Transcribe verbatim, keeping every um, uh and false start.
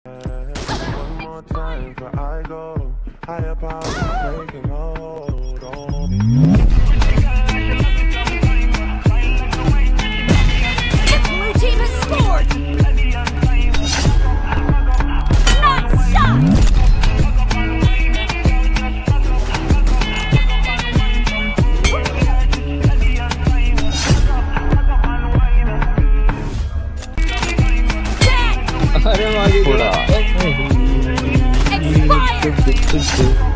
One more time before I go. Higher power taking hold on me. The blue team has scored! Nice shot! अरे मागे Expired!